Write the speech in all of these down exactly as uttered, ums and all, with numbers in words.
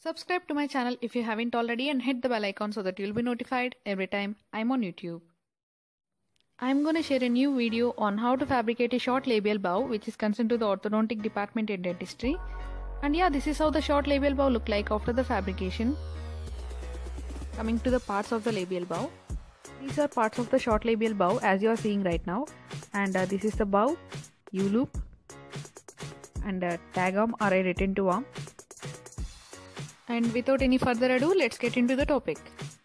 Subscribe to my channel if you haven't already and hit the bell icon so that you'll be notified every time I'm on YouTube. I'm going to share a new video on how to fabricate a short labial bow which is concerned to the orthodontic department in dentistry. And yeah, this is how the short labial bow look like after the fabrication. Coming to the parts of the labial bow. These are parts of the short labial bow as you are seeing right now. And uh, this is the bow, U-loop and uh, tag arm or a retentive arm. And without any further ado, let's get into the topic.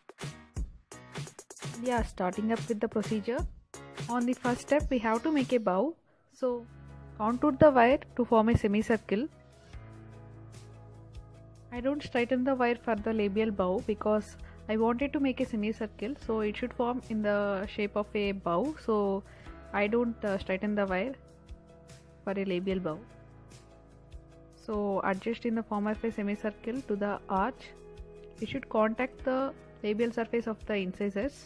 Yeah, starting up with the procedure. On the first step, we have to make a bow. So, contour the wire to form a semicircle. I don't straighten the wire for the labial bow because I wanted to make a semicircle. So, it should form in the shape of a bow. So, I don't uh, straighten the wire for a labial bow. So adjust in the form of a semicircle to the arch. It should contact the labial surface of the incisors.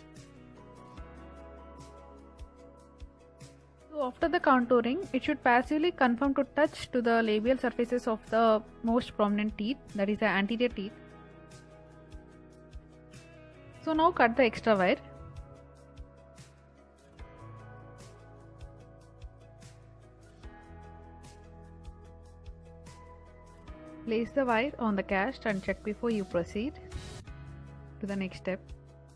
So after the contouring, it should passively conform to touch to the labial surfaces of the most prominent teeth, that is the anterior teeth. So now cut the extra wire. Place the wire on the cast and check before you proceed to the next step.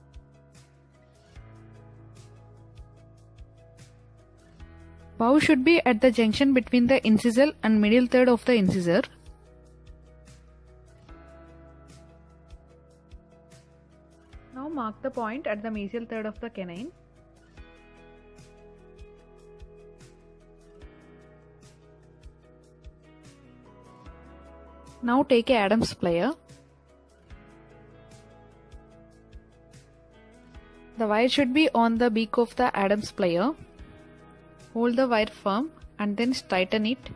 Bow should be at the junction between the incisal and middle third of the incisor. Now mark the point at the mesial third of the canine. Now take a Adam's plier. The wire should be on the beak of the Adam's plier. Hold the wire firm and then straighten it.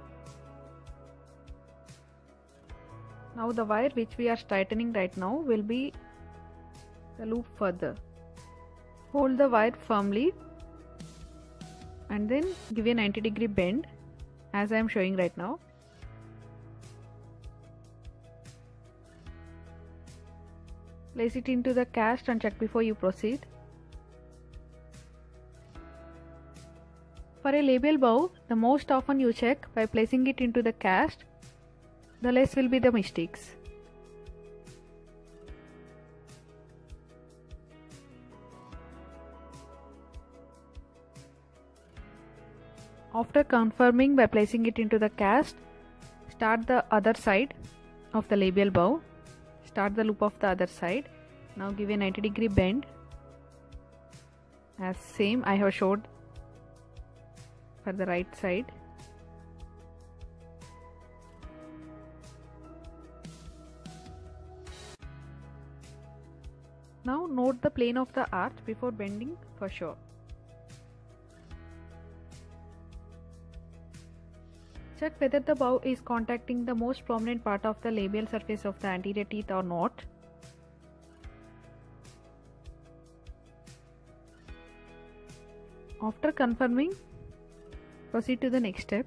Now the wire which we are straightening right now will be the loop further. Hold the wire firmly and then give a ninety degree bend as I am showing right now. Place it into the cast and check before you proceed. For a labial bow, the most often you check by placing it into the cast, the less will be the mistakes. After confirming by placing it into the cast, start the other side of the labial bow. Start the loop of the other side. Now give a ninety degree bend as same I have showed for the right side. Now note the plane of the arch before bending for sure. Check whether the bow is contacting the most prominent part of the labial surface of the anterior teeth or not. After confirming, proceed to the next step.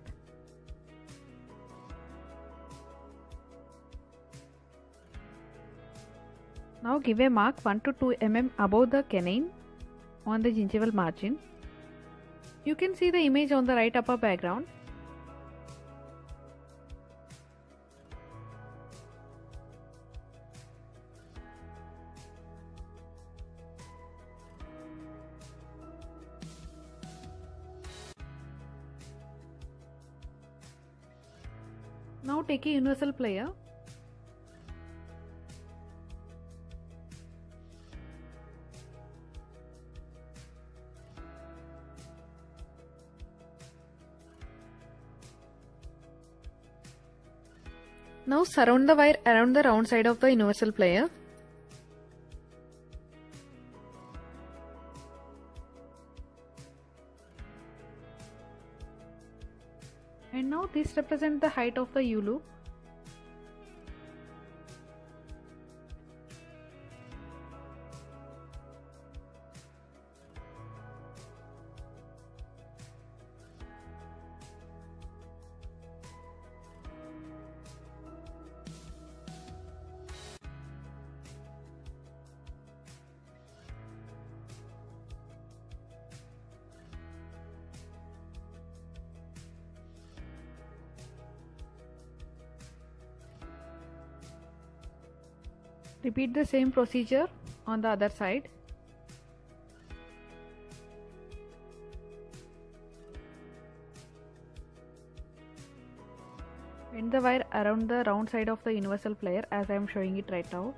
Now give a mark one to two millimeters above the canine on the gingival margin. You can see the image on the right upper background. Now take a universal plier. Now surround the wire around the round side of the universal plier. And now this represents the height of the U-loop. Repeat the same procedure on the other side. Bend the wire around the round side of the universal plier as I am showing it right now.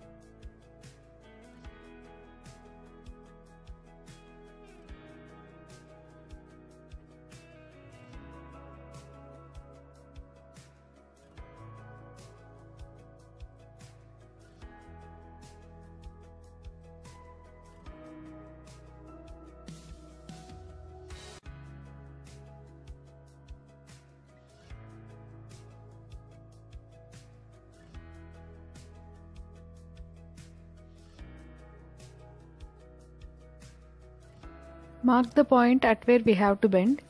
Mark the point at where we have to bend.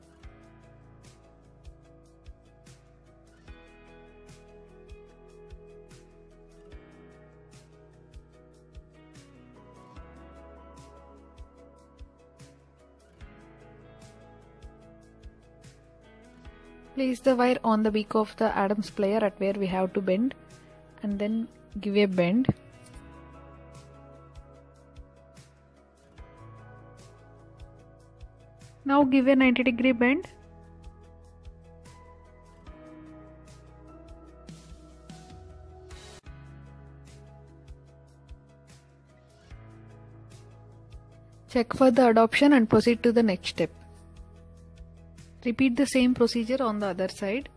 Place the wire on the beak of the Adams plier at where we have to bend and then give a bend. Now give a ninety degree bend. Check for the adoption and proceed to the next step. Repeat the same procedure on the other side.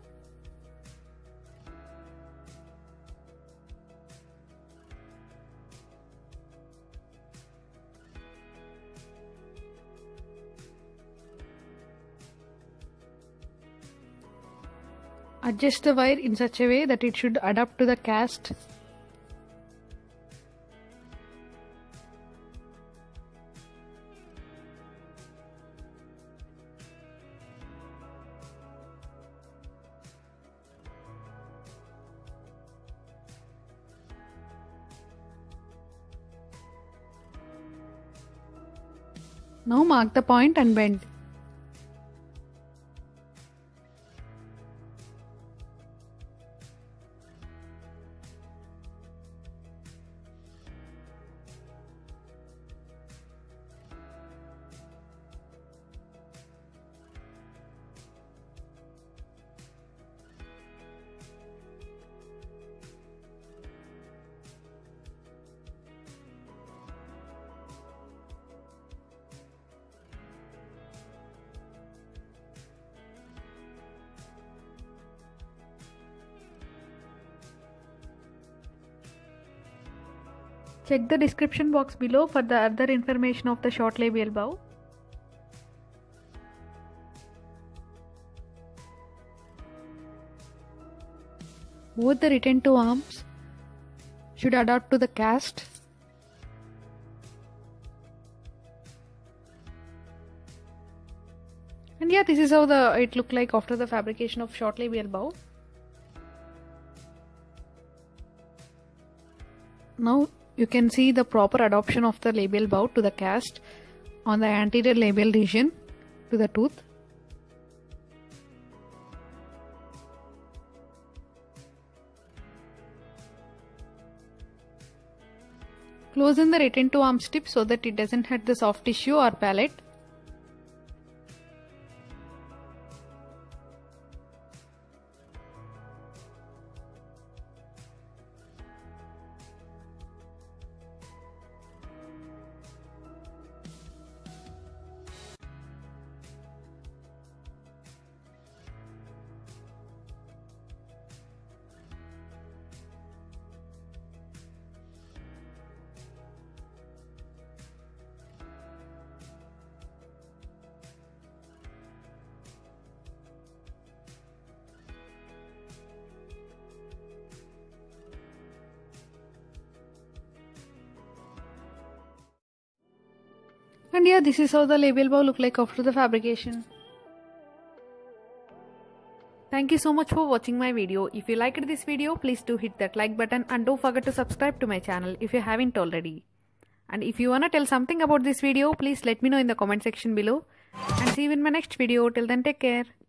Adjust the wire in such a way that it should adapt to the cast. Now mark the point and bend. Check the description box below for the other information of the short labial bow. Both the retentive arms should adapt to the cast. And yeah, this is how the it looked like after the fabrication of short labial bow. Now you can see the proper adoption of the labial bow to the cast on the anterior labial region to the tooth. Close in the retentive arm tip so that it doesn't hurt the soft tissue or palate. And yeah, this is how the labial bow look like after the fabrication. Thank you so much for watching my video. If you liked this video, please do hit that like button and don't forget to subscribe to my channel if you haven't already. And if you wanna tell something about this video, please let me know in the comment section below. And see you in my next video. Till then, take care.